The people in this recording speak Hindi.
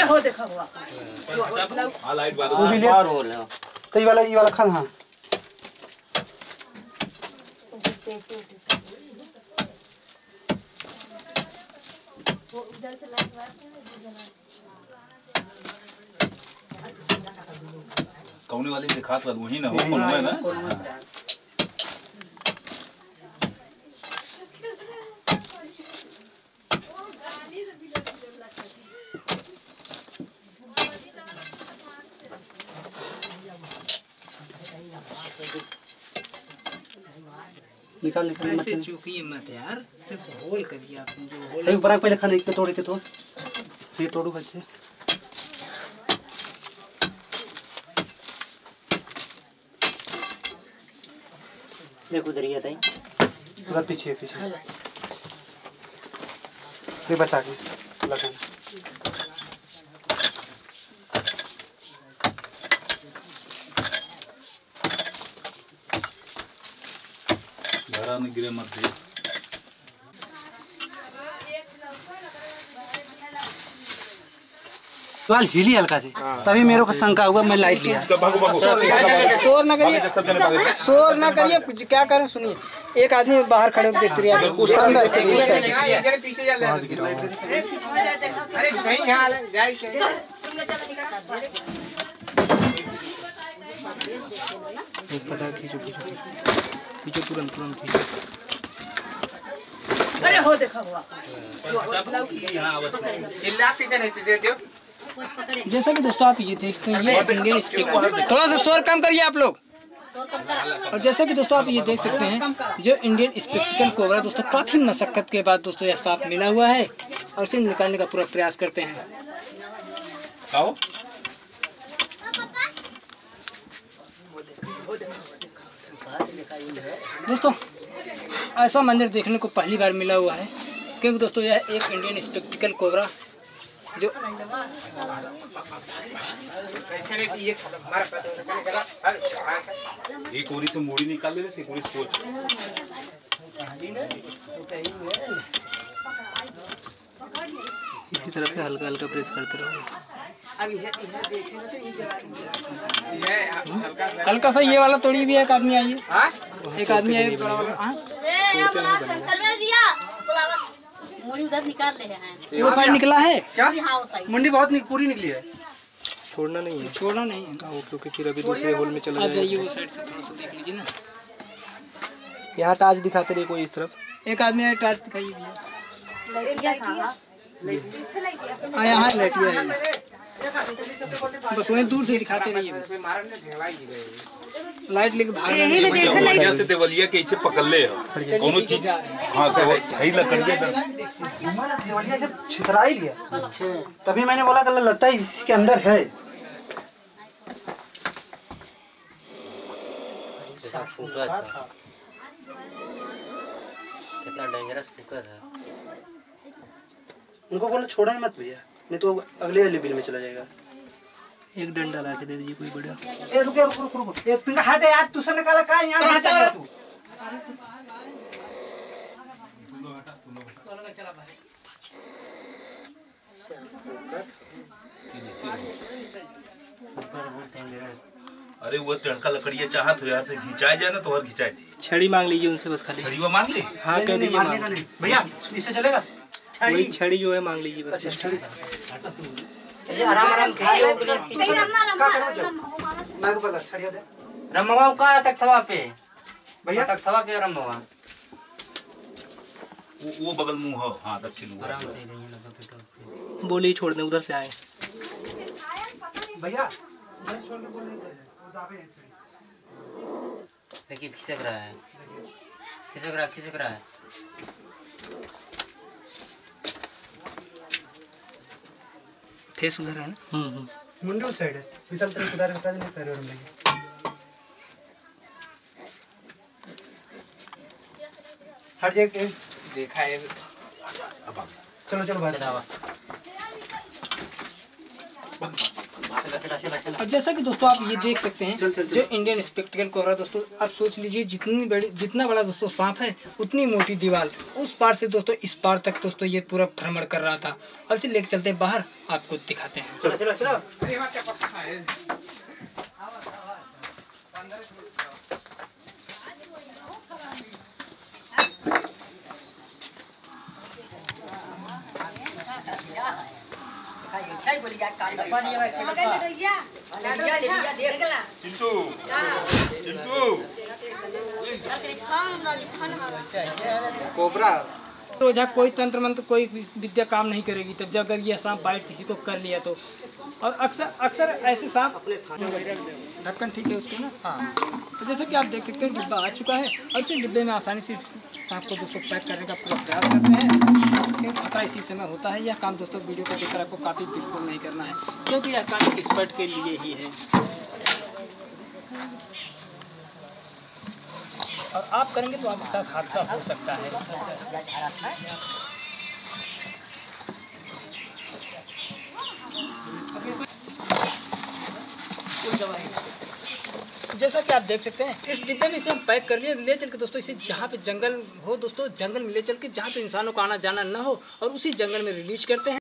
अरे हो देखा हुआ हां लाइट बार वो भी ले और हो लो तो ये वाला खान। हां उधर से लाइट मार कौने वाली दिखात रहा वही ना हो कौन है ना निकाल ऐसे चूकिए मत यार, सिर्फ होल करिए आप जो होल एक बार पहले खाने एक पे तोड़ के तो ये तोड़ो बच्चे एक उधर ही है उधर पीछे ये बचा के लगाना घरा में गिरे मत दे सवाल हिली हल्का से तभी मेरे को शंका हुआ मैं लाइट लिया। शोर न करिए शोर न करिए क्या करें सुनिए एक आदमी बाहर खड़े होकर देखते रहिए अरे हो देखा हुआ जैसा कि दोस्तों आप ये देखते हैं ये इंडियन स्पेक्टिकल, थोड़ा सा शोर कम करिए आप लोग। और जैसा कि दोस्तों आप ये देख सकते हैं जो इंडियन स्पेक्टिकल कोबरा दोस्तों काफी मशक्कत के बाद दोस्तों यह सांप मिला हुआ है और इसे निकालने का पूरा प्रयास करते हैं। दोस्तों ऐसा मंदिर देखने को पहली बार मिला हुआ है क्योंकि दोस्तों यह एक इंडियन स्पेक्टिकल कोबरा जो एक ओरी से मूड़ी निकाल ले एक ओरी से इसी तरह से हल्का हल्का प्रेस करते रहो। हल्का सा ये वाला तोड़ी भी है। एक आदमी आइए एक आदमी आइए मुंडी उधर निकाल ले हैं वो साइड निकला है क्या हाँ साइड मुंडी बहुत पूरी निकली है। छोड़ना नहीं है क्योंकि फिर अभी दूसरे होल में चला आप जाइए वो साइड से थोड़ा सा देख लीजिए ना। यहाँ टार्च दिखाते रहिए कोई इस तरफ। एक आदमी आए टार्च दिखाइए भैया। यहाँ लाइटिया है बस वहीं दूर से दिखाते रहिए बस लाइट लेके भाग वजह से देवलिया कैसे पकड़ ले कोनो चीज। हां तो है लकड़िया देवलिया जब छितरा ही लिया तभी मैंने बोला कल लगता है इसके अंदर है। कितना डेंजरस फुकर है। उनको बोलो छोड़ा ही मत भैया नहीं तो अगले वाले बिल में चला जाएगा। एक डंडा ला के दे दीजिए कोई बढ़िया। ए रुक एक पिंगा हट यार दूसरा निकाला का यहां चला तू अरे वो टड़का लकड़िया चाहत हो यार से घिंचाए जाए ना तो और घिंचाए दे। छड़ी मांग लीजिए उनसे बस खाली। छड़ी वो मांग ले। हां कह दीजिए भैया इससे चलेगा। छड़ी जो है मांग लीजिए बस। छड़ी आराम खींचिए का करो मैं बोला छड़िया दे रमवा का तक थवा पे भैया तक थवा पे रमवा वो बगल मुंह हो। हां दक्षिण बोली छोड़ दे उधर से आए भैया बस छोड़ के बोल वो दाबे देखिए खिसक रहा है फेस उधर है ना। मुंडी उस साइड है फिसल तरफ उधर हटा देने पैर में हट जाए देखा है। चलो भाई और जैसा कि दोस्तों आप ये देख सकते हैं जो इंडियन स्पेक्टिकल कोबरा दोस्तों, आप सोच लीजिए जितना बड़ा दोस्तों सांप है उतनी मोटी दीवार, उस पार से दोस्तों इस पार तक दोस्तों ये पूरा भ्रमण कर रहा था। और इसे लेकर चलते हैं बाहर, आपको दिखाते हैं। कोबरा रोजा कोई तंत्र मंत्र कोई विद्या काम नहीं करेगी तब जब अगर ये सांप बाइट किसी को कर लिया तो। और अक्सर ऐसे सांप ढक्कन ठीक है उसके ना। हाँ, तो जैसा कि आप देख सकते हैं डिब्बा आ चुका है और इस डिब्बे में आसानी से सांप को दोस्तों पैक करने का पूरा प्रयास करते हैं। क्योंकि खतरा इसी समय होता है। यह काम दोस्तों वीडियो को देखकर आपको काफ़ी बिल्कुल नहीं करना है, क्योंकि यह काम एक्सपर्ट के लिए ही है और आप करेंगे तो आपके साथ हादसा हो सकता है। जैसा कि आप देख सकते हैं इस डिब्बे में इसे हम पैक कर लिए, ले चल के दोस्तों इसे जहाँ पे जंगल हो दोस्तों, जंगल में ले चल के जहाँ पे इंसानों का आना जाना ना हो और उसी जंगल में रिलीज करते हैं।